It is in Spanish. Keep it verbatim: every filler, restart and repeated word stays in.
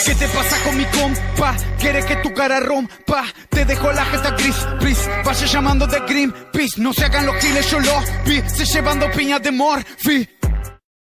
¿Qué te pasa con mi compa? Quiere que tu cara rompa. Te dejo la jeta gris, please. Vaya llamando de Greenpeace. No se hagan los giles, yo lo vi. Se llevando piñas de Morphy.